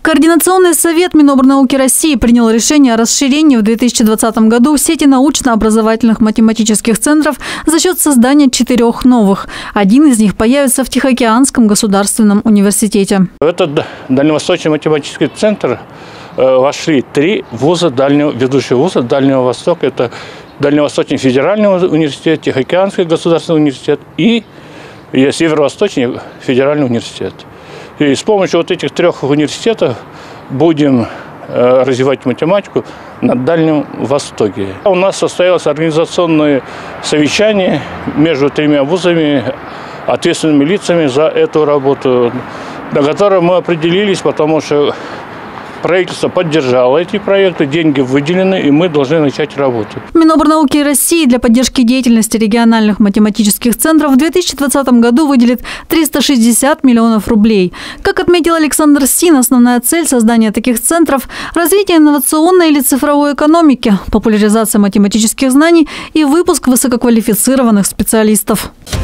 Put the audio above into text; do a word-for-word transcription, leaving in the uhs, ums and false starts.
Координационный совет Минобрнауки России принял решение о расширении в две тысячи двадцатом году сети научно-образовательных математических центров за счет создания четырех новых. Один из них появится в Тихоокеанском государственном университете. В этот Дальневосточный математический центр вошли три вуза, дальнего, ведущие вуза Дальнего Востока. Это Дальневосточный федеральный университет, Тихоокеанский государственный университет и Северо-Восточный федеральный университет. И с помощью вот этих трех университетов будем э, развивать математику на Дальнем Востоке. У нас состоялось организационное совещание между тремя вузами, ответственными лицами за эту работу, на которой мы определились, потому что правительство поддержало эти проекты, деньги выделены, и мы должны начать работу. Минобрнауки России для поддержки деятельности региональных математических центров в две тысячи двадцатом году выделит триста шестьдесят миллионов рублей. Как отметил Александр Син, основная цель создания таких центров – развитие инновационной или цифровой экономики, популяризация математических знаний и выпуск высококвалифицированных специалистов.